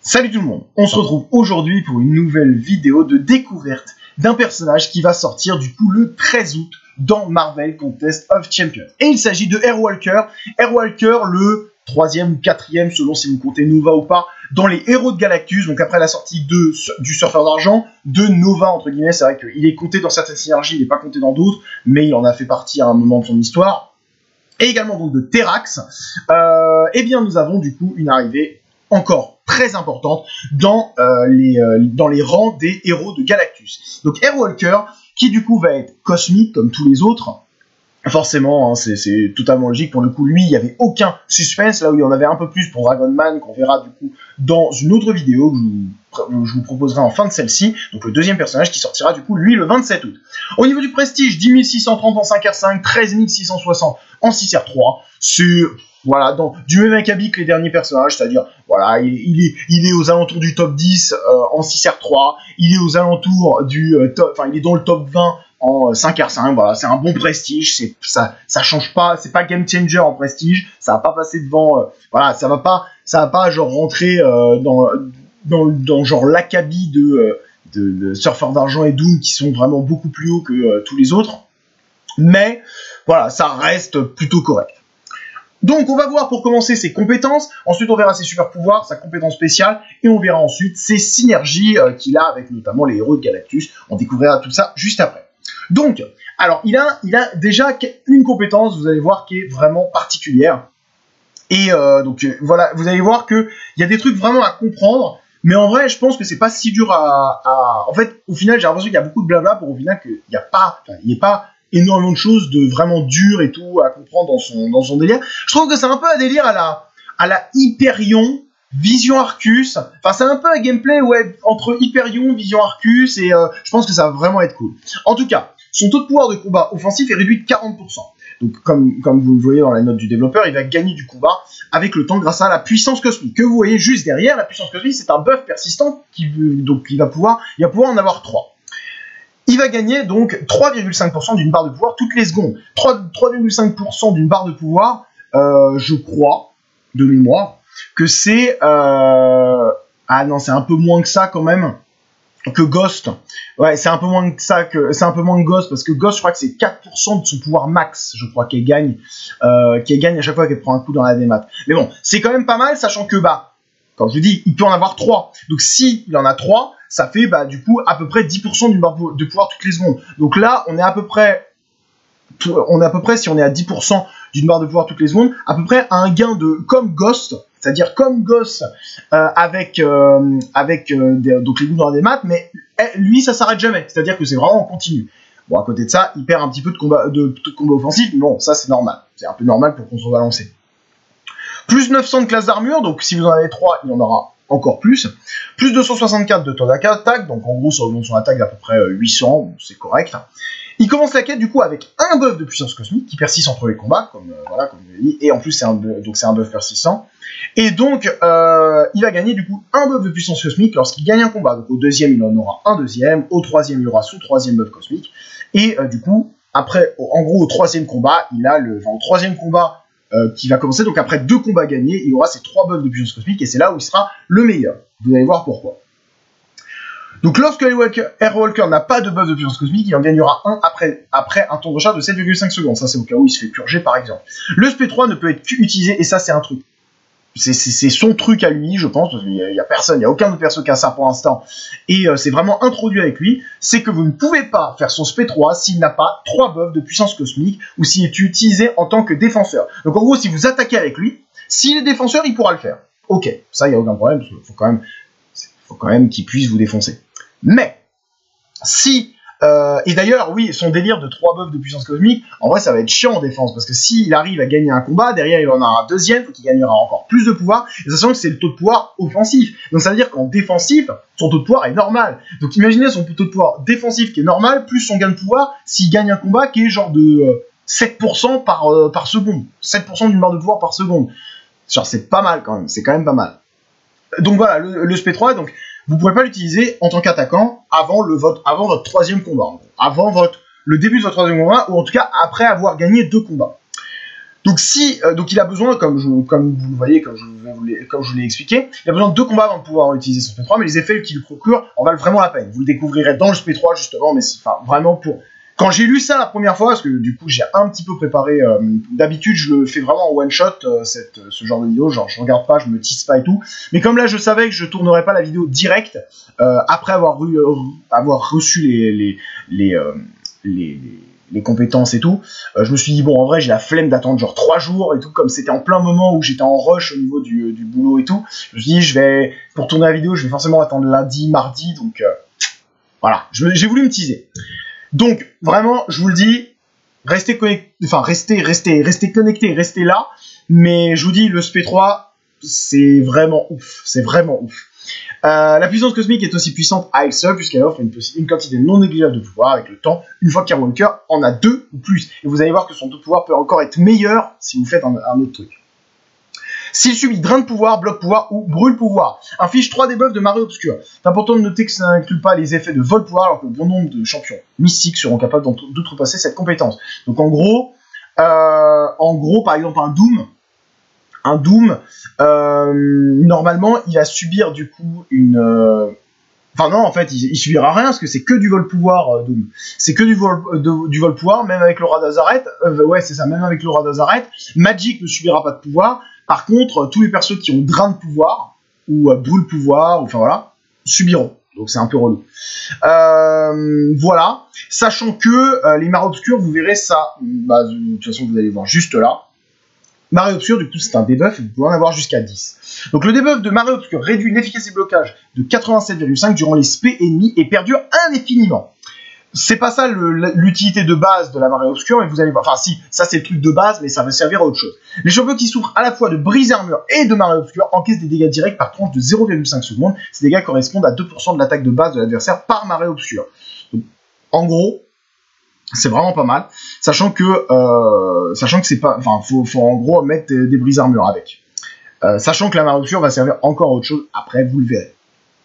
Salut tout le monde, on se retrouve aujourd'hui pour une nouvelle vidéo de découverte d'un personnage qui va sortir du coup le 13 août dans Marvel Contest of Champions. Et il s'agit de Airwalker, le 3e ou 4e selon si vous comptez Nova ou pas, dans les héros de Galactus, donc après la sortie du Surfeur d'Argent, de Nova entre guillemets, c'est vrai qu'il est compté dans certaines synergies, il n'est pas compté dans d'autres, mais il en a fait partie à un moment de son histoire. Et également donc de Terrax, et bien nous avons du coup une arrivée encore très importante dans les rangs des héros de Galactus. Donc Airwalker, qui du coup va être cosmique comme tous les autres, forcément, hein, c'est totalement logique, pour le coup lui il n'y avait aucun suspense, là où il y en avait un peu plus pour Dragon Man, qu'on verra du coup dans une autre vidéo que je vous proposerai en fin de celle-ci, donc le deuxième personnage qui sortira du coup lui le 27 août. Au niveau du prestige, 10 630 en 5R5, 13 660 en 6R3, c'est... Voilà, dans du même acabit que les derniers personnages, c'est-à-dire, voilà, il est aux alentours du top 10 en 6R3, il est aux alentours du il est dans le top 20 en 5R5, voilà, c'est un bon prestige, ça change pas, c'est pas game changer en prestige, ça va pas passer devant, voilà, ça va pas genre rentrer dans genre l'acabit de Surfeur d'Argent et Doom qui sont vraiment beaucoup plus hauts que tous les autres, mais voilà, ça reste plutôt correct. Donc on va voir pour commencer ses compétences, ensuite on verra ses super pouvoirs, sa compétence spéciale, et on verra ensuite ses synergies qu'il a avec notamment les héros de Galactus. On découvrira tout ça juste après. Donc, alors il a déjà une compétence, vous allez voir, qui est vraiment particulière. Et voilà, vous allez voir qu'il y a des trucs vraiment à comprendre, mais en vrai je pense que c'est pas si dur En fait, au final j'ai l'impression qu'il y a beaucoup de blabla pour au final qu'il n'y ait pas énormément de choses de vraiment dures et tout à comprendre dans son délire. Je trouve que c'est un peu un délire à la Hyperion, Vision Arcus. Enfin, c'est un peu un gameplay entre Hyperion, Vision Arcus, et je pense que ça va vraiment être cool. En tout cas, son taux de pouvoir de combat offensif est réduit de 40%. Donc, comme vous le voyez dans la note du développeur, il va gagner du combat avec le temps grâce à la puissance cosmique. Que vous voyez juste derrière, la puissance cosmique, c'est un buff persistant donc il va pouvoir en avoir 3. Il va gagner donc 3,5% d'une barre de pouvoir toutes les secondes. 3,5% d'une barre de pouvoir, je crois, de mémoire, que c'est... Ah non, c'est un peu moins que ça quand même, que Ghost. Ouais, c'est un peu moins que Ghost, parce que Ghost, je crois que c'est 4% de son pouvoir max, je crois, qu'elle gagne à chaque fois qu'elle prend un coup dans la démat. Mais bon, c'est quand même pas mal, sachant que, quand je dis, il peut en avoir 3. Donc si il en a 3, ça fait du coup à peu près 10% d'une barre de pouvoir toutes les secondes. Donc là, on est à peu près, si on est à 10% d'une barre de pouvoir toutes les secondes, à peu près à un gain de comme Ghost, c'est-à-dire comme Ghost avec donc les goûts dans la démat, mais lui ça s'arrête jamais, c'est-à-dire que c'est vraiment en continu. Bon, à côté de ça, il perd un petit peu de combat offensif, mais bon, ça c'est normal, c'est un peu normal pour contrebalancer. Plus 900 de classe d'armure, donc si vous en avez 3, il y en aura encore plus. Plus 264 de taux d'attaque, donc en gros ça augmente son attaque d'à peu près 800, c'est correct. Il commence la quête du coup avec un buff de puissance cosmique qui persiste entre les combats, comme je l'ai dit, et en plus c'est un buff persistant. Et donc il va gagner du coup un buff de puissance cosmique lorsqu'il gagne un combat. Donc au deuxième il en aura un deuxième, au troisième il aura son troisième buff cosmique, et du coup après, en gros au troisième combat, au troisième combat qui va commencer, donc après 2 combats gagnés, il aura ses 3 buffs de puissance cosmique, et c'est là où il sera le meilleur. Vous allez voir pourquoi. Donc lorsque Airwalker n'a pas de buff de puissance cosmique, il en gagnera un après un temps de recharge de 7,5 secondes. Ça c'est au cas où il se fait purger par exemple. Le SP3 ne peut être qu'utilisé, et ça c'est un truc. C'est son truc à lui, je pense, parce qu'il y a personne, il n'y a aucun autre perso qui a ça pour l'instant, et c'est vraiment introduit avec lui, c'est que vous ne pouvez pas faire son SP3 s'il n'a pas 3 buffs de puissance cosmique, ou s'il est utilisé en tant que défenseur. Donc en gros, si vous attaquez avec lui, s'il est défenseur, il pourra le faire. Ok, ça, il n'y a aucun problème, parce qu'il faut quand même qu'il puisse vous défoncer. Mais, si... et d'ailleurs, oui, son délire de 3 buffs de puissance cosmique, en vrai, ça va être chiant en défense, parce que s'il arrive à gagner un combat, derrière, il en aura un deuxième, donc il gagnera encore plus de pouvoir, et sachant que c'est le taux de pouvoir offensif. Donc ça veut dire qu'en défensif, son taux de pouvoir est normal. Donc imaginez son taux de pouvoir défensif qui est normal, plus son gain de pouvoir, s'il gagne un combat qui est genre de 7% par seconde. 7% d'une barre de pouvoir par seconde. Genre, c'est pas mal quand même, c'est quand même pas mal. Donc voilà, le SP3, donc... Vous ne pouvez pas l'utiliser en tant qu'attaquant avant votre troisième combat, avant le début de votre troisième combat, ou en tout cas après avoir gagné 2 combats. Donc donc il a besoin, comme vous le voyez, comme je vous l'ai expliqué, il a besoin de 2 combats avant de pouvoir utiliser son SP3, mais les effets qu'il procure en valent vraiment la peine. Vous le découvrirez dans le SP3 justement, mais vraiment pour... Quand j'ai lu ça la première fois, parce que du coup j'ai un petit peu préparé, d'habitude je le fais vraiment en one shot, ce genre de vidéo, genre je regarde pas, je me tease pas et tout, mais comme là je savais que je tournerais pas la vidéo direct, après avoir reçu les compétences et tout, je me suis dit bon en vrai j'ai la flemme d'attendre genre 3 jours et tout, comme c'était en plein moment où j'étais en rush au niveau du boulot et tout, je me suis dit pour tourner la vidéo je vais forcément attendre lundi, mardi, donc voilà, j'ai voulu me teaser. Donc, vraiment, je vous le dis, restez connectés, restez là, mais je vous dis, le SP3, c'est vraiment ouf, la puissance cosmique est aussi puissante à elle seule, puisqu'elle offre une quantité non négligeable de pouvoir avec le temps, une fois qu'Airwalker en a 2 ou plus, et vous allez voir que son taux de pouvoir peut encore être meilleur si vous faites un autre truc. S'il subit drain de pouvoir, bloc pouvoir ou brûle pouvoir, inflige 3 debuffs de marée obscure. C'est important de noter que ça n'inclut pas les effets de vol pouvoir, alors que bon nombre de champions mystiques seront capables d'outrepasser cette compétence. Donc en gros, par exemple un Doom, normalement il va subir du coup Enfin non, en fait, il subira rien, parce que c'est que du vol pouvoir, Doom. C'est que du vol pouvoir, même avec l'aura d'Azaret. Ouais, c'est ça, même avec l'aura d'Azaret. Magic ne subira pas de pouvoir. Par contre, tous les persos qui ont drain de pouvoir, ou brûle pouvoir, enfin voilà, subiront. Donc c'est un peu relou. Voilà. Sachant que les marées obscures, vous verrez ça, de toute façon vous allez voir juste là. Marée obscure, du coup, c'est un debuff, vous pouvez en avoir jusqu'à 10. Donc le debuff de marée obscure réduit l'efficacité de blocage de 87,5 durant les spé ennemis et perdure indéfiniment. C'est pas ça l'utilité de base de la marée obscure, mais vous allez voir. Enfin si, ça c'est le truc de base, mais ça va servir à autre chose. Les champions qui souffrent à la fois de brise armure et de marée obscure encaissent des dégâts directs par tranche de 0,5 secondes. Ces dégâts correspondent à 2% de l'attaque de base de l'adversaire par marée obscure. Donc, en gros, c'est vraiment pas mal, sachant que c'est pas, enfin, faut en gros mettre des brises armure avec. Sachant que la marée obscure va servir encore à autre chose, après vous le verrez.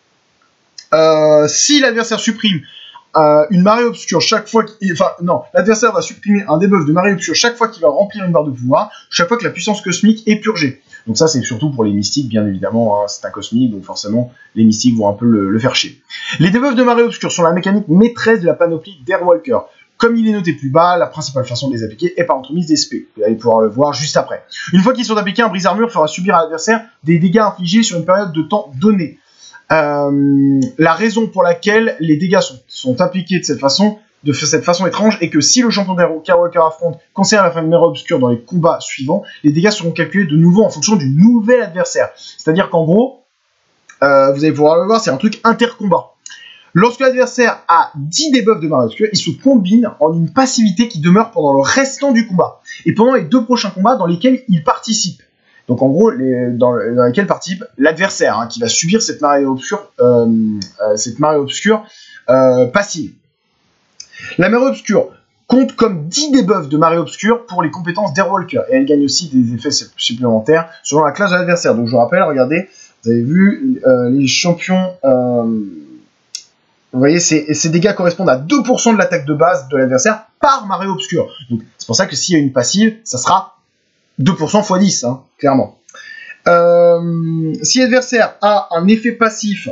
Si l'adversaire supprime une marée obscure chaque fois l'adversaire va supprimer un debuff de marée obscure chaque fois qu'il va remplir une barre de pouvoir, chaque fois que la puissance cosmique est purgée. Donc ça c'est surtout pour les mystiques, bien évidemment, hein, c'est un cosmique, donc forcément les mystiques vont un peu le faire chier. Les debuffs de marée obscure sont la mécanique maîtresse de la panoplie d'Airwalker. Comme il est noté plus bas, la principale façon de les appliquer est par entremise des SP. Vous allez pouvoir le voir juste après. Une fois qu'ils sont appliqués, un brise-armure fera subir à l'adversaire des dégâts infligés sur une période de temps donnée. La raison pour laquelle les dégâts sont appliqués de cette façon étrange est que si le champion qu'Airwalker affronte conserve la marée obscure dans les combats suivants, les dégâts seront calculés de nouveau en fonction du nouvel adversaire. C'est-à-dire qu'en gros, vous allez pouvoir le voir, c'est un truc intercombat. Lorsque l'adversaire a 10 debuffs de marée obscure, il se combine en une passivité qui demeure pendant le restant du combat, et pendant les 2 prochains combats dans lesquels il participe. Donc en gros, dans lesquels participe l'adversaire, hein, qui va subir cette marée obscure passive. La marée obscure compte comme 10 debuffs de marée obscure pour les compétences d'Airwalker, et elle gagne aussi des effets supplémentaires selon la classe de l'adversaire. Donc je vous rappelle, regardez, vous avez vu, les champions... vous voyez, ces dégâts correspondent à 2% de l'attaque de base de l'adversaire par marée obscure. Donc c'est pour ça que s'il y a une passive, ça sera 2% x 10, hein, clairement. Si l'adversaire a un effet passif,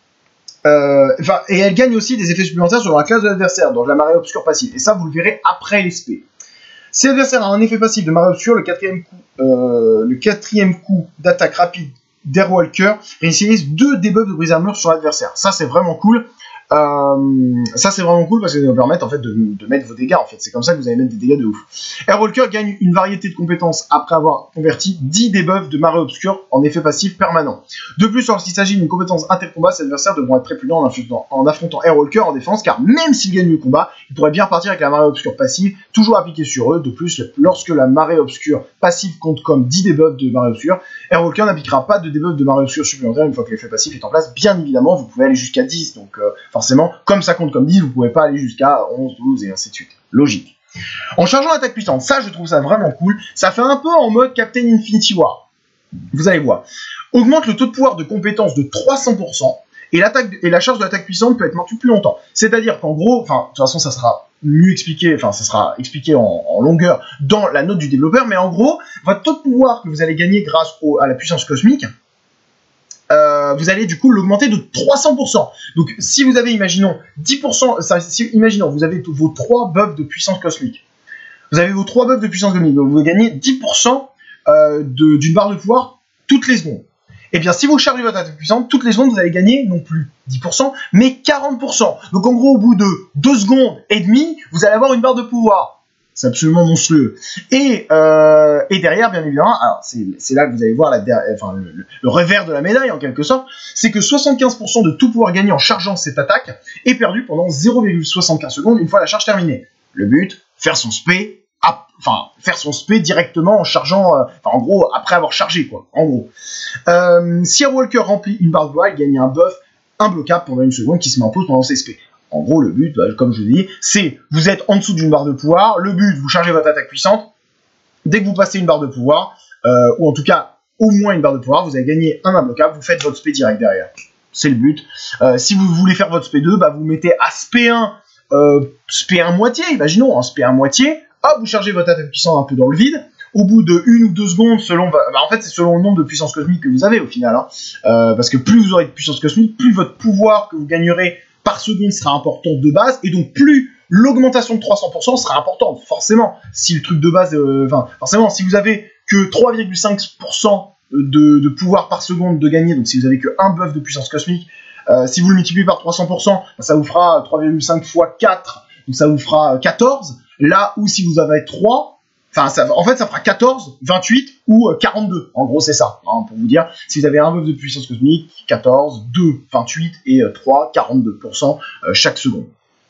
et elle gagne aussi des effets supplémentaires sur la classe de l'adversaire, donc la marée obscure passive. Et ça, vous le verrez après l'SP. Si l'adversaire a un effet passif de marée obscure, le quatrième coup d'attaque rapide d'Airwalker réinitialise 2 debuffs de brise armure sur l'adversaire. Ça, c'est vraiment cool. Ça c'est vraiment cool parce que ça va permettre en fait de mettre vos dégâts en fait. C'est comme ça que vous allez mettre des dégâts de ouf. Airwalker gagne une variété de compétences après avoir converti 10 debuffs de marée obscure en effet passif permanent. De plus, lorsqu'il s'agit d'une compétence intercombat, ses adversaires devront être très prudents en affrontant Airwalker en défense, car même s'il gagne le combat, il pourrait bien partir avec la marée obscure passive toujours appliquée sur eux. De plus, lorsque la marée obscure passive compte comme 10 debuffs de marée obscure, Airwalker n'appliquera pas de debuff de marée obscure supplémentaire une fois que l'effet passif est en place. Bien évidemment, vous pouvez aller jusqu'à 10, donc forcément, comme ça compte comme 10, vous pouvez pas aller jusqu'à 11, 12 et ainsi de suite. Logique. En chargeant l'attaque puissante, ça je trouve ça vraiment cool. Ça fait un peu en mode Captain Infinity War. Vous allez voir. Augmente le taux de pouvoir de compétence de 300% et la charge de l'attaque puissante peut être maintenue plus longtemps. C'est-à-dire qu'en gros, enfin, de toute façon, ça sera mieux expliqué, enfin, ça sera expliqué en longueur dans la note du développeur, mais en gros, votre taux de pouvoir que vous allez gagner grâce à la puissance cosmique, vous allez du coup l'augmenter de 300%. Donc, si vous avez, imaginons, 10%, imaginons, vous avez vos 3 buffs de puissance cosmique. Vous avez vos 3 buffs de puissance cosmique, donc vous gagnez 10% d'une barre de pouvoir toutes les secondes. Et bien, si vous chargez votre attaque puissante, toutes les secondes, vous allez gagner non plus 10%, mais 40%. Donc, en gros, au bout de 2 secondes et demie, vous allez avoir une barre de pouvoir. C'est absolument monstrueux. Et derrière, bien évidemment, alors c'est là que vous allez voir le revers de la médaille, en quelque sorte, c'est que 75% de tout pouvoir gagné en chargeant cette attaque est perdu pendant 0,75 secondes une fois la charge terminée. Le but, faire son spé directement en chargeant, en gros, après avoir chargé, quoi, en gros. Si un Walker remplit une barre de pouvoir, il gagne un buff imbloquable pendant une seconde qui se met en pause pendant ses spé. En gros, le but, comme je l'ai dit, c'est vous êtes en dessous d'une barre de pouvoir, le but, vous chargez votre attaque puissante, dès que vous passez une barre de pouvoir, ou en tout cas, au moins une barre de pouvoir, vous avez gagné un imbloquable, vous faites votre spé direct derrière. C'est le but. Si vous voulez faire votre spé 2, vous mettez à spé 1, spé 1 moitié, imaginons, spé 1 moitié, hop, vous chargez votre attaque puissante un peu dans le vide, au bout de 1 ou 2 secondes, en fait, c'est selon le nombre de puissance cosmique que vous avez au final, parce que plus vous aurez de puissance cosmique, plus votre pouvoir que vous gagnerez par seconde sera important de base, et donc plus l'augmentation de 300% sera importante, forcément. Si le truc de base, forcément, si vous avez que 3,5% de pouvoir par seconde de gagner, donc si vous avez que un buff de puissance cosmique, si vous le multipliez par 300%, ça vous fera 3,5 fois 4, donc ça vous fera 14, là où si vous avez 3, en fait, ça fera 14, 28 ou 42. En gros, c'est ça, pour vous dire. Si vous avez un buff de puissance cosmique, 14, 2, 28 et 3, 42% chaque seconde.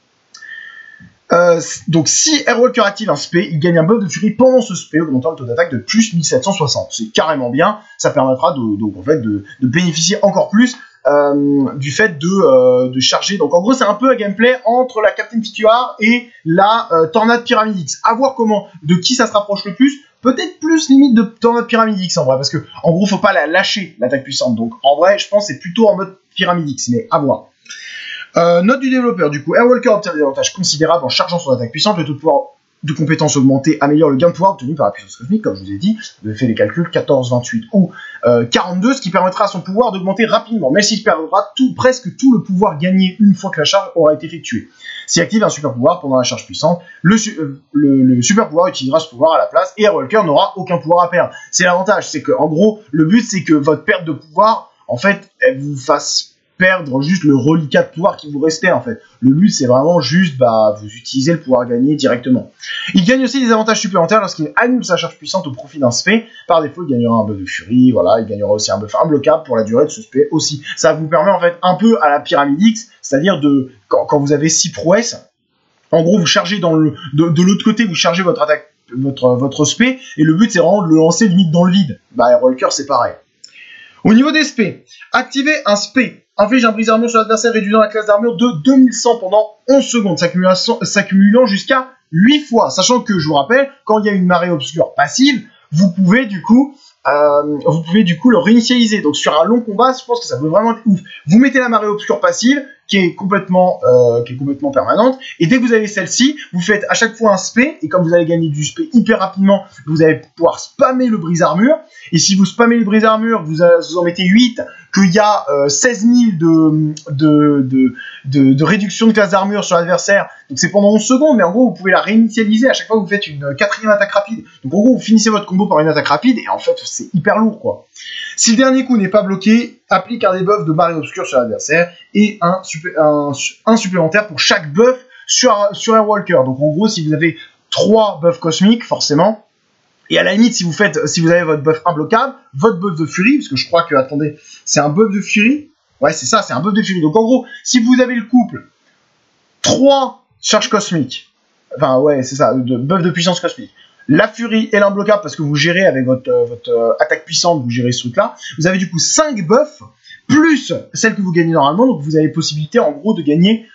Donc, si Airwalker active un spé, il gagne un buff de furie pendant ce spé, augmentant le taux d'attaque de plus 1760. C'est carrément bien. Ça permettra de bénéficier encore plus du fait de charger. Donc en gros c'est un peu un gameplay entre la Captain Victoire et la Tornade Pyramidix. À voir de qui ça se rapproche le plus. Peut-être plus limite de Tornade Pyramidix en vrai, parce que en gros faut pas la lâcher l'attaque puissante. Donc en vrai je pense c'est plutôt en mode Pyramidix, mais à voir. Note du développeur, du coup, Airwalker obtient des avantages considérables en chargeant son attaque puissante, le taux de pouvoir de compétences augmentées améliore le gain de pouvoir obtenu par la puissance cosmique, comme je vous ai dit, vous avez fait les calculs, 14, 28 ou 42, ce qui permettra à son pouvoir d'augmenter rapidement, même s'il perdra presque tout le pouvoir gagné une fois que la charge aura été effectuée. S'il active un super pouvoir pendant la charge puissante, le super pouvoir utilisera ce pouvoir à la place et Airwalker n'aura aucun pouvoir à perdre. C'est l'avantage, c'est que en gros, le but c'est que votre perte de pouvoir, en fait, elle vous fasse perdre juste le reliquat de pouvoir qui vous restait en fait. Le but c'est vraiment juste vous utilisez le pouvoir gagné directement. Il gagne aussi des avantages supplémentaires lorsqu'il annule sa charge puissante au profit d'un spé. Par défaut il gagnera un buff de furie, voilà, il gagnera aussi un buff imbloquable pour la durée de ce spé aussi. Ça vous permet en fait un peu à la Pyramidix, c'est-à-dire quand vous avez 6 prouesses, en gros vous chargez de l'autre côté, vous chargez votre attaque, votre spé, et le but c'est vraiment de le lancer limite dans le vide. Airwalker c'est pareil. Au niveau des spés, activez un spé. Inflige un brise armure sur l'adversaire réduisant la classe d'armure de 2100 pendant 11 secondes, s'accumulant jusqu'à 8 fois. Sachant que, je vous rappelle, quand il y a une marée obscure passive, vous pouvez du coup le réinitialiser. Donc sur un long combat, je pense que ça peut vraiment être ouf. Vous mettez la marée obscure passive, qui est complètement permanente, et dès que vous avez celle-ci, vous faites à chaque fois un spé, et comme vous allez gagner du spé hyper rapidement, vous allez pouvoir spammer le brise armure, et si vous spammez le brise armure, vous en mettez 8, qu'il y a 16 000 de réduction de classe d'armure sur l'adversaire, donc c'est pendant 11 secondes, mais en gros vous pouvez la réinitialiser à chaque fois que vous faites une 4e attaque rapide. Donc en gros vous finissez votre combo par une attaque rapide, et en fait c'est hyper lourd quoi. Si le dernier coup n'est pas bloqué, applique un debuff de marée obscure sur l'adversaire, et un supplémentaire pour chaque buff sur Airwalker. Donc en gros si vous avez 3 buffs cosmiques forcément, et à la limite, si vous avez votre buff imbloquable, votre buff de furie, parce que je crois que, attendez, c'est un buff de furie. Ouais, c'est ça, c'est un buff de furie. Donc en gros, si vous avez le couple 3 charges cosmiques, enfin ouais, c'est ça, de buff de puissance cosmique, la furie et l'imbloquable, parce que vous gérez avec votre attaque puissante, vous gérez ce truc-là, vous avez du coup 5 buffs, plus celle que vous gagnez normalement, donc vous avez possibilité en gros de gagner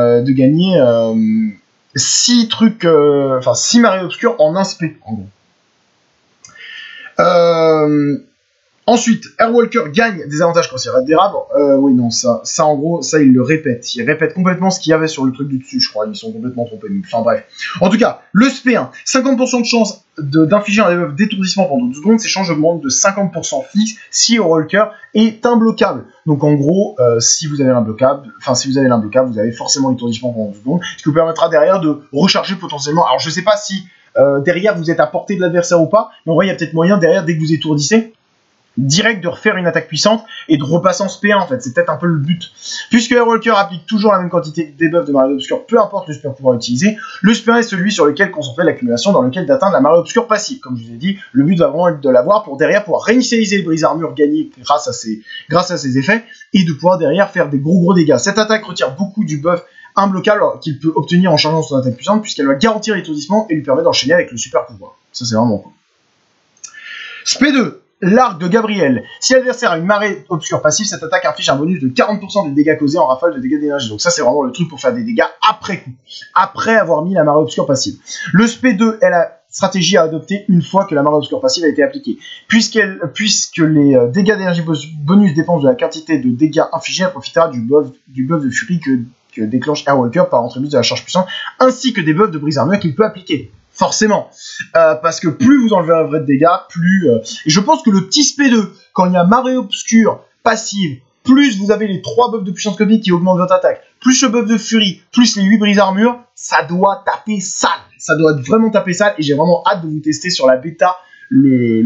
6 trucs, 6 marées obscures en un spé, en gros. Ensuite, Airwalker gagne des avantages quand il rate des rabs. Oui, non, ça en gros, ça il le répète. Il répète complètement ce qu'il y avait sur le truc du dessus, je crois. Ils sont complètement trompés. Enfin bref. En tout cas, le SP1, 50% de chance d'infliger un debuff d'étourdissement pendant 12 secondes. Ces chances augmentent de 50% fixe si Airwalker est imbloquable. Donc en gros, si vous avez l'imbloquable, vous avez forcément l'étourdissement pendant 12 secondes. Ce qui vous permettra derrière de recharger potentiellement. Alors je sais pas si derrière vous êtes à portée de l'adversaire ou pas, mais en vrai il y a peut-être moyen derrière, dès que vous étourdissez, direct de refaire une attaque puissante et de repasser en SP1 en fait, c'est peut-être un peu le but. Puisque Airwalker applique toujours la même quantité de debuff de marée obscure, peu importe le super pouvoir utilisé, le SP1 est celui sur lequel concentrer l'accumulation dans lequel d'atteindre la marée obscure passive. Comme je vous ai dit, le but va vraiment être de l'avoir pour derrière pouvoir réinitialiser les brise armure gagnés grâce à ces effets et de pouvoir derrière faire des gros dégâts. Cette attaque retire beaucoup du buff imbloquable qu'il peut obtenir en changeant son attaque puissante puisqu'elle va garantir l'étourdissement et lui permet d'enchaîner avec le super pouvoir. Ça c'est vraiment cool. SP2. L'arc de Gabriel. Si l'adversaire a une marée obscure passive, cette attaque inflige un bonus de 40% des dégâts causés en rafale de dégâts d'énergie. Donc ça, c'est vraiment le truc pour faire des dégâts après coup, après avoir mis la marée obscure passive. Le SP2 est la stratégie à adopter une fois que la marée obscure passive a été appliquée. Puisque les dégâts d'énergie bonus dépendent de la quantité de dégâts infligés, elle profitera du buff de furie que déclenche Airwalker par entremise de la charge puissante, ainsi que des buffs de brise armure qu'il peut appliquer. Forcément, parce que plus vous enlevez un vrai de dégâts, plus... Et je pense que le petit SP2, quand il y a marée obscure, passive, plus vous avez les 3 buffs de puissance cosmique qui augmentent votre attaque, plus ce buff de furie, plus les 8 brise armure, ça doit taper sale. Ça doit vraiment taper sale, et j'ai vraiment hâte de vous tester sur la bêta le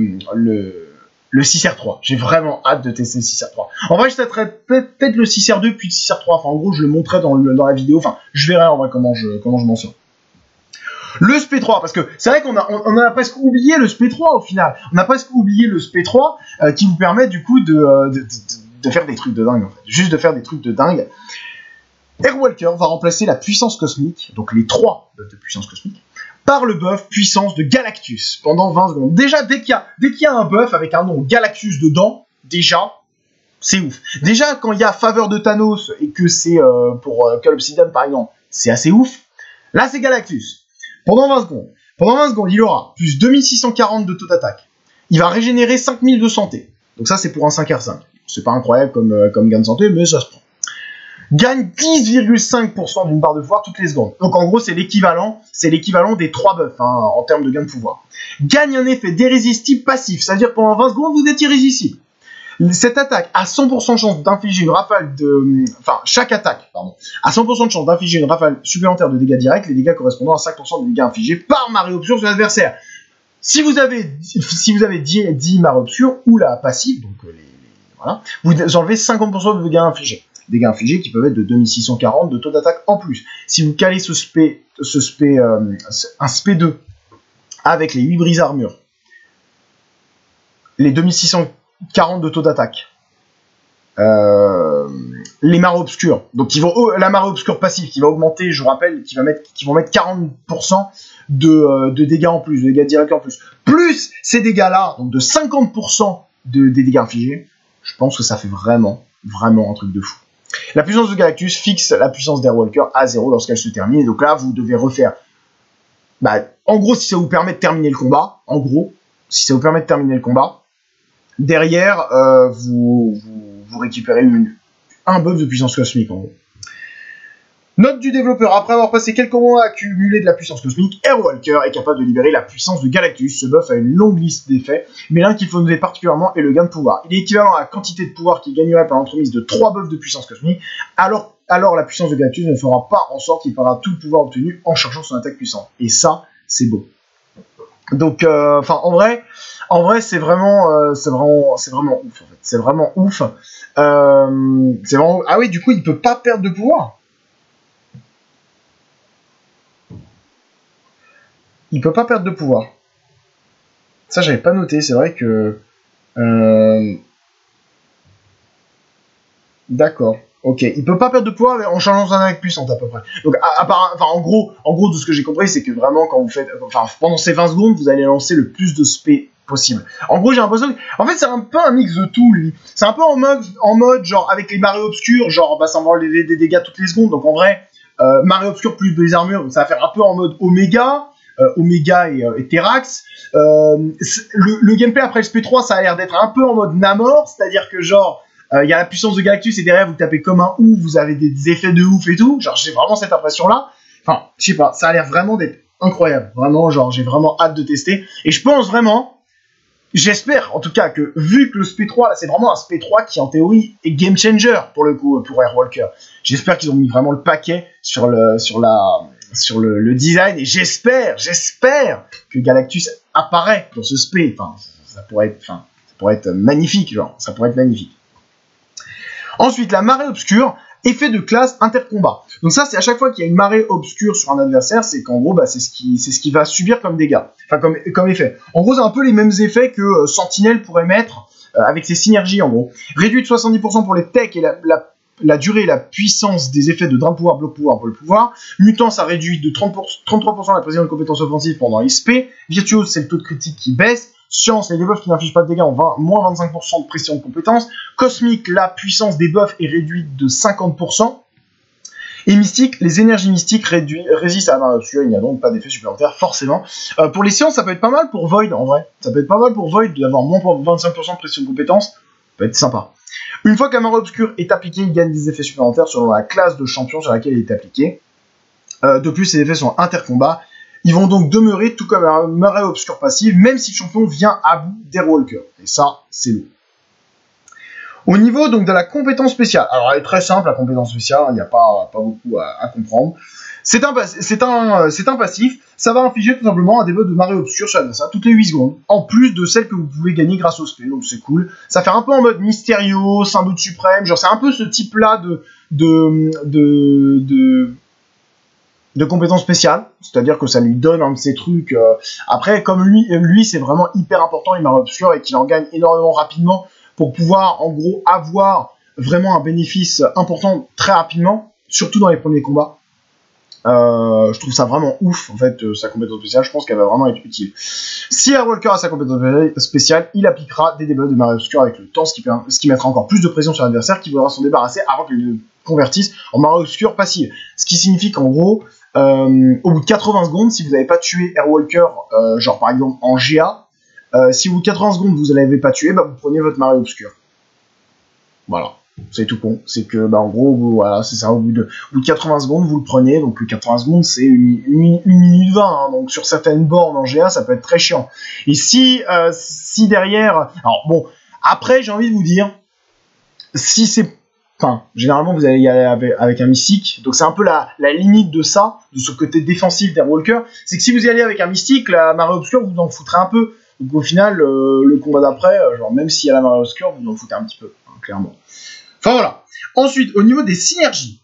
6R3. J'ai vraiment hâte de tester le 6R3. En vrai, je testerai peut-être le 6R2 puis le 6R3. Enfin, en gros, je le montrerai dans la vidéo. Enfin, je verrai en vrai comment je m'en sors. Le SP3, parce que c'est vrai qu'on a presque oublié le SP3 au final. On a presque oublié le SP3 qui vous permet du coup de faire des trucs de dingue en fait. Juste de faire des trucs de dingue. Airwalker va remplacer la puissance cosmique, donc les 3 buffs de puissance cosmique, par le buff puissance de Galactus pendant 20 secondes. Déjà, dès qu'il y a un buff avec un nom Galactus dedans, déjà, c'est ouf. Déjà, quand il y a faveur de Thanos et que c'est pour Call Obsidian par exemple, c'est assez ouf. Là, c'est Galactus. Pendant 20 secondes. Pendant 20 secondes, il aura plus 2640 de taux d'attaque. Il va régénérer 5000 de santé. Donc ça, c'est pour un 5R5. C'est pas incroyable comme gain de santé, mais ça se prend. Gagne 10,5% d'une barre de pouvoir toutes les secondes. Donc en gros, c'est l'équivalent des 3 buffs en termes de gain de pouvoir. Gagne un effet d'irrésistible passif. C'est-à-dire que pendant 20 secondes, vous êtes irrésistible. Cette attaque a 100% de chance d'infliger une rafale de... Enfin, chaque attaque, pardon, a 100% de chance d'infliger une rafale supplémentaire de dégâts directs, les dégâts correspondant à 5% des dégâts infligés par marée obscure sur l'adversaire. Si vous avez 10 marées obscures, ou la passive, donc voilà, vous enlevez 50% de dégâts infligés. Dégâts infligés qui peuvent être de 2640 de taux d'attaque en plus. Si vous calez un SP2 avec les 8 brises armure, les 2640 de taux d'attaque, les marées obscures, donc la marée obscure passive qui va augmenter, je vous rappelle, qui vont mettre 40% de dégâts en plus, de dégâts directs en plus ces dégâts-là, donc de 50% des dégâts infligés, je pense que ça fait vraiment un truc de fou. La puissance de Galactus fixe la puissance d'Airwalker à 0 lorsqu'elle se termine, et donc là, vous devez refaire, en gros, si ça vous permet de terminer le combat, derrière, vous récupérez un buff de puissance cosmique, en gros. Note du développeur, après avoir passé quelques mois à accumuler de la puissance cosmique, Airwalker est capable de libérer la puissance de Galactus. Ce buff a une longue liste d'effets, mais l'un qu'il faut noter particulièrement est le gain de pouvoir. Il est équivalent à la quantité de pouvoir qu'il gagnerait par l'entremise de 3 buffs de puissance cosmique, alors la puissance de Galactus ne fera pas en sorte qu'il perdra tout le pouvoir obtenu en chargeant son attaque puissante. Et ça, c'est beau. Donc, en vrai, c'est vraiment ouf, en fait. C'est vraiment ouf. Ah oui, du coup, il peut pas perdre de pouvoir. Il peut pas perdre de pouvoir. Ça, j'avais pas noté. C'est vrai que... D'accord. Ok. Il peut pas perdre de pouvoir en changeant son attaque puissante, à peu près. Donc, en gros, de ce que j'ai compris, c'est que vraiment, quand vous faites... pendant ces 20 secondes, vous allez lancer le plus de spé possible. En gros, j'ai l'impression que... En fait, c'est un peu un mix de tout, lui. C'est un peu en mode, genre, avec les marées obscures, genre, ça va enlever des dégâts toutes les secondes. Donc, en vrai, marée obscure plus des armures, ça va faire un peu en mode Oméga. Omega et Terax. Le gameplay après le SP3, ça a l'air d'être un peu en mode Namor, c'est-à-dire que genre, il y a la puissance de Galactus et derrière vous tapez comme un ouf, vous avez des effets de ouf et tout. Genre, j'ai vraiment cette impression-là. Enfin, je sais pas, ça a l'air vraiment d'être incroyable. Vraiment, genre, j'ai vraiment hâte de tester. Et je pense vraiment, j'espère en tout cas que, vu que le SP3, là, c'est vraiment un SP3 qui en théorie est game changer pour le coup, pour Airwalker. J'espère qu'ils ont mis vraiment le paquet sur le design et j'espère que Galactus apparaît dans ce SP. Enfin, ça pourrait être magnifique, genre, ça pourrait être magnifique. Ensuite, la marée obscure, effet de classe intercombat. Donc ça, c'est à chaque fois qu'il y a une marée obscure sur un adversaire, c'est qu'en gros, bah, c'est ce qui va subir comme dégâts, enfin comme effet. En gros, c'est un peu les mêmes effets que Sentinelle pourrait mettre avec ses synergies, en gros. Réduit de 70% pour les techs et la durée et la puissance des effets de drain pouvoir, bloc pouvoir, vol pouvoir. Mutant, ça réduit de 33% la précision de compétences offensives pendant SP. Virtuose, c'est le taux de critique qui baisse. Science, les debuffs qui n'infligent pas de dégâts ont moins 25% de précision de compétences. Cosmique, la puissance des buffs est réduite de 50%. Et mystique, les énergies mystiques résistent à la marée obscure, il n'y a donc pas d'effet supplémentaire, forcément. Pour les sciences, ça peut être pas mal pour Void, en vrai. Ça peut être pas mal pour Void d'avoir moins 25% de précision de compétences. Ça peut être sympa. Une fois que la marée obscure est appliquée, il gagne des effets supplémentaires selon la classe de champion sur laquelle il est appliqué. De plus, ces effets sont intercombats. Ils vont donc demeurer tout comme la marée obscure passive, même si le champion vient à bout d'Airwalker. Et ça, c'est lourd. Au niveau donc de la compétence spéciale, alors elle est très simple la compétence spéciale, il n'y a pas beaucoup à comprendre. C'est un passif, ça va infliger tout simplement un debuff de marée obscure sur l'adversaire toutes les 8 secondes, en plus de celle que vous pouvez gagner grâce au spé, donc c'est cool. Ça fait un peu en mode Mysterio, Symbiote suprême, genre c'est un peu ce type-là de compétences spéciales, c'est-à-dire que ça lui donne un de ces trucs. Après, comme lui c'est vraiment hyper important, les marées obscures, et qu'il en gagne énormément rapidement, pour pouvoir, en gros, avoir vraiment un bénéfice important très rapidement, surtout dans les premiers combats. Je trouve ça vraiment ouf, en fait, sa compétence spéciale, je pense qu'elle va vraiment être utile. Si Airwalker a sa compétence spéciale, il appliquera des debuffs de marée obscure avec le temps, ce qui mettra encore plus de pression sur l'adversaire, qui voudra s'en débarrasser avant qu'il le convertisse en marée obscure passive. Ce qui signifie qu'en gros, au bout de 80 secondes, si vous n'avez pas tué Airwalker, genre par exemple en GA, si au bout de 80 secondes vous ne l'avez pas tué, bah, vous prenez votre marée obscure. Voilà, c'est tout con. C'est que, bah, en gros, voilà, c'est ça, au bout de 80 secondes, vous le prenez. Donc 80 secondes, c'est 1 minute 20. Hein, donc sur certaines bornes en GA, ça peut être très chiant. Et si derrière... Alors bon, après, j'ai envie de vous dire, si c'est... Enfin, généralement, vous allez y aller avec un mystique. Donc c'est un peu la limite de ça, de ce côté défensif d'Airwalker. C'est que si vous y allez avec un mystique, la marée obscure, vous en foutrez un peu. Donc au final, le combat d'après, genre même s'il y a la marée obscure, vous en foutez un petit peu, hein, clairement. Enfin voilà. Ensuite, au niveau des synergies,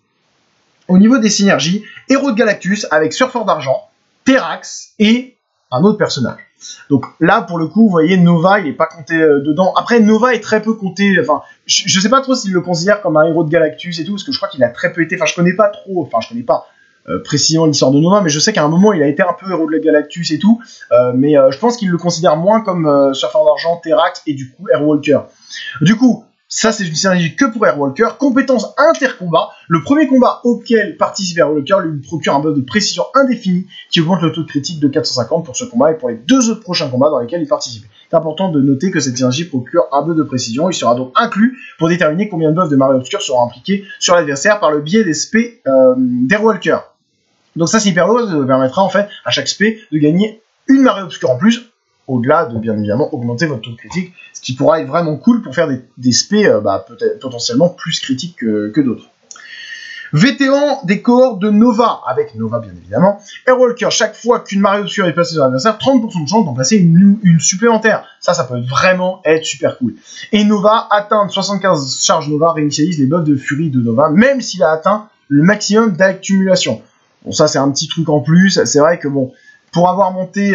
Héros de Galactus avec Surfeur d'Argent, Terax et un autre personnage. Donc là, pour le coup, vous voyez, Nova, il n'est pas compté dedans. Après, Nova est très peu compté. Enfin, je sais pas trop s'il le considère comme un héros de Galactus et tout, parce que je crois qu'il a très peu été. Enfin, je connais pas précisément l'histoire de Nova, mais je sais qu'à un moment il a été un peu héros de la Galactus et tout, mais je pense qu'il le considère moins comme Surfeur d'Argent, Terax et du coup Airwalker. Du coup, ça c'est une synergie que pour Airwalker. Compétence intercombat, le premier combat auquel participe Airwalker lui procure un buff de précision indéfinie qui augmente le taux de critique de 450 pour ce combat et pour les 2 autres prochains combats dans lesquels il participe. C'est important de noter que cette synergie procure un buff de précision, il sera donc inclus pour déterminer combien de buffs de marée obscure seront impliqués sur l'adversaire par le biais des spé d'Airwalker. Donc ça c'est hyper lourd, ça permettra en fait à chaque spé de gagner une marée obscure en plus, au-delà de bien évidemment augmenter votre taux de critique, ce qui pourra être vraiment cool pour faire des spé peut-être potentiellement plus critiques que d'autres. Vétéran des cohortes de Nova, avec Nova bien évidemment, Airwalker, chaque fois qu'une marée obscure est placée sur l'adversaire, 30% de chance d'en placer une supplémentaire. Ça peut vraiment être super cool. Et Nova, atteindre 75 charges Nova, réinitialise les buffs de furie de Nova, même s'il a atteint le maximum d'accumulation. Bon, ça c'est un petit truc en plus. C'est vrai que bon, pour avoir monté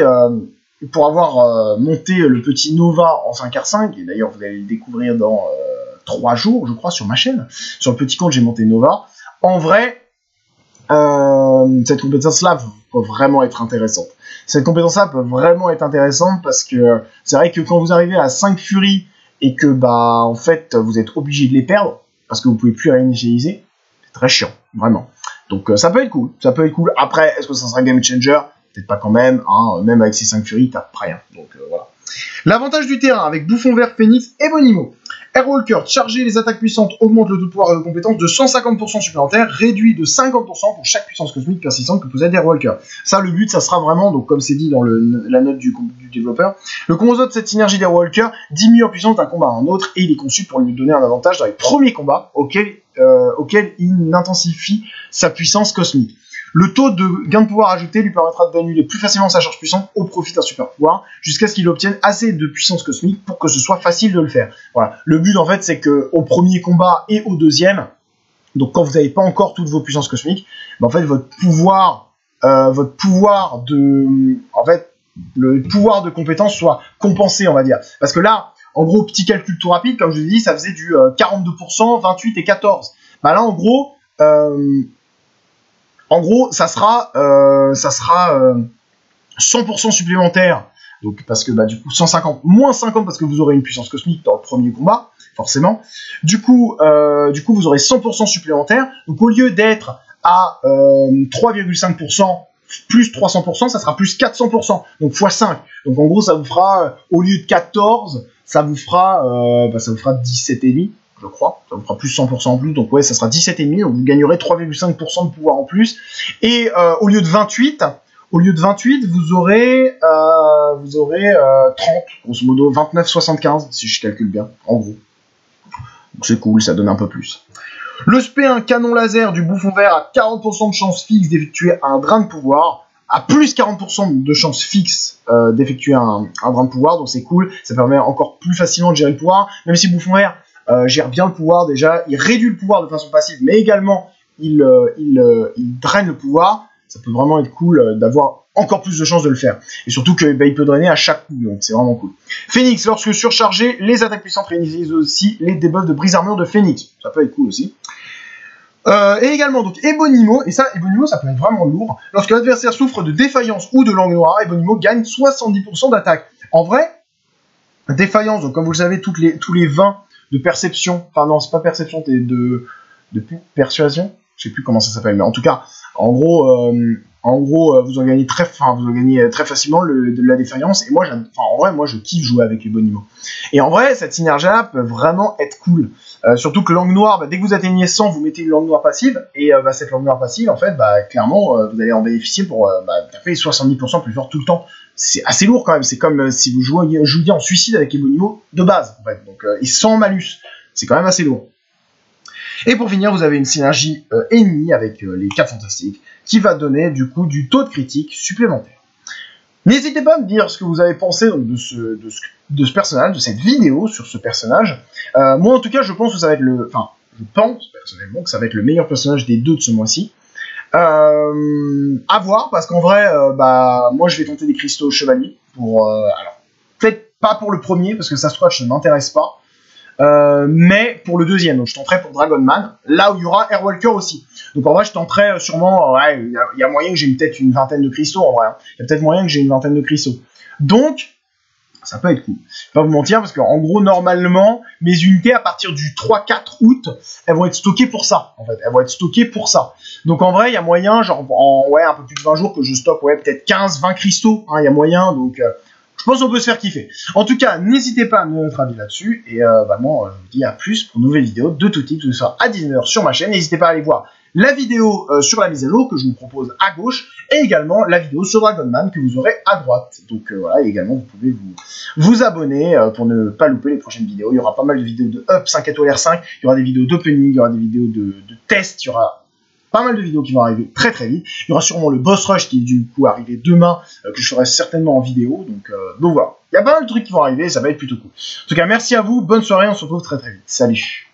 le petit Nova en 5R5, et d'ailleurs vous allez le découvrir dans 3 jours, je crois, sur ma chaîne. Sur le petit compte, j'ai monté Nova. En vrai, cette compétence-là peut vraiment être intéressante. Cette compétence-là peut vraiment être intéressante parce que c'est vrai que quand vous arrivez à 5 furies et que en fait vous êtes obligé de les perdre parce que vous pouvez plus réinitialiser, c'est très chiant, vraiment. Donc ça peut être cool, Après, est-ce que ça sera game changer? peut-être pas quand même, hein, même avec ces 5 furies, t'as rien. Donc voilà. L'avantage du terrain avec Bouffon Vert, Phoenix et Bonimo. Airwalker, charger les attaques puissantes, augmente le taux de pouvoir de compétence de 150% supplémentaire, réduit de 50% pour chaque puissance cosmique persistante que possède Airwalker. Ça, le but, ça sera vraiment, donc comme c'est dit dans la note du développeur, le composant de cette synergie d'Airwalker diminue en puissance d'un combat à un autre et il est conçu pour lui donner un avantage dans les premiers combats auxquels il intensifie sa puissance cosmique. Le taux de gain de pouvoir ajouté lui permettra d'annuler plus facilement sa charge puissante au profit d'un super pouvoir, jusqu'à ce qu'il obtienne assez de puissance cosmique pour que ce soit facile de le faire. Voilà. Le but en fait c'est que au premier combat et au deuxième, donc quand vous n'avez pas encore toutes vos puissances cosmiques, ben, en fait le pouvoir de compétence soit compensé, on va dire. Parce que là, en gros, petit calcul tout rapide, comme je vous ai dit, ça faisait du 42%, 28 et 14. Ben là, en gros, ça sera 100% supplémentaire. Donc, parce que, du coup, 150, moins 50 parce que vous aurez une puissance cosmique dans le premier combat, forcément. Du coup, vous aurez 100% supplémentaire. Donc, au lieu d'être à 3,5% plus 300%, ça sera plus 400%. Donc, x 5. Donc, en gros, ça vous fera, au lieu de 14, ça vous fera 17,5. Je crois, ça vous fera plus 100% en plus, donc ouais, ça sera 17,5, donc vous gagnerez 3,5% de pouvoir en plus, et au lieu de 28, vous aurez 30, grosso modo 29,75, si je calcule bien, en gros. Donc c'est cool, ça donne un peu plus. Le SP1 canon laser du Bouffon Vert a 40% de chance fixe d'effectuer un drain de pouvoir, à plus 40% de chance fixe d'effectuer un drain de pouvoir, donc c'est cool, ça permet encore plus facilement de gérer le pouvoir, même si Bouffon Vert gère bien le pouvoir déjà, il réduit le pouvoir de façon passive, mais également il draine le pouvoir. Ça peut vraiment être cool d'avoir encore plus de chances de le faire. Et surtout qu'il peut drainer à chaque coup, donc c'est vraiment cool. Phoenix, lorsque surchargé, les attaques puissantes réalisent aussi les debuffs de brise armure de Phoenix. Ça peut être cool aussi. Et également, donc, Ebonimo, et ça, Ebonimo, ça peut être vraiment lourd. Lorsque l'adversaire souffre de défaillance ou de langue noire, Ebonimo gagne 70% d'attaque. En vrai, défaillance, donc comme vous le savez, tous les 20 de perception, enfin non, c'est pas perception, c'est de persuasion, je sais plus comment ça s'appelle, mais en tout cas, en gros, vous en gagnez très facilement de la défaillance, et moi, moi, je kiffe jouer avec les Bonimo. Et en vrai, cette synergie-là peut vraiment être cool. Surtout que langue noire, dès que vous atteignez 100, vous mettez une langue noire passive, et cette langue noire passive, en fait, clairement, vous allez en bénéficier pour taper 70% plus fort tout le temps. C'est assez lourd quand même, c'est comme si vous jouiez en suicide avec les Bonimo de base, en fait, donc, et sans malus. C'est quand même assez lourd. Et pour finir, vous avez une synergie ennemie avec les 4 fantastiques, qui va donner du coup du taux de critique supplémentaire. N'hésitez pas à me dire ce que vous avez pensé donc, de ce personnage, de cette vidéo sur ce personnage. Moi en tout cas, je pense que ça va être je pense personnellement que ça va être le meilleur personnage des deux de ce mois-ci. À voir, parce qu'en vrai, moi je vais tenter des cristaux chevaliers pour, alors peut-être pas pour le premier, parce que ça ne m'intéresse pas. Mais pour le deuxième, donc je tenterai pour Dragon Man, là où il y aura Airwalker aussi. Donc en vrai, je tenterai sûrement, il y a moyen que j'ai peut-être une vingtaine de cristaux en vrai. Il y a peut-être moyen que j'ai une vingtaine de cristaux. Donc, ça peut être cool. Je vais pas vous mentir, parce qu'en gros, normalement, mes unités à partir du 3-4 août, elles vont être stockées pour ça, en fait. Elles vont être stockées pour ça. Donc en vrai, il y a moyen, genre, un peu plus de 20 jours, que je stocke, peut-être 15-20 cristaux. Il y a moyen, donc... je pense qu'on peut se faire kiffer. En tout cas, n'hésitez pas à me donner votre avis là-dessus. Et moi, je vous dis à plus pour de nouvelles vidéos de tout type. Ce sera à 19h sur ma chaîne. N'hésitez pas à aller voir la vidéo sur la mise à jour que je vous propose à gauche. Et également la vidéo sur Dragon Man que vous aurez à droite. Donc voilà, et également vous pouvez vous abonner pour ne pas louper les prochaines vidéos. Il y aura pas mal de vidéos de Up 5 étoiles R5. Il y aura des vidéos d'opening, il y aura des vidéos de tests. Il y aura pas mal de vidéos qui vont arriver très très vite. Il y aura sûrement le boss rush qui est du coup arriver demain, que je ferai certainement en vidéo. Donc voilà. Il y a pas mal de trucs qui vont arriver, ça va être plutôt cool. En tout cas, merci à vous, bonne soirée, on se retrouve très très vite. Salut.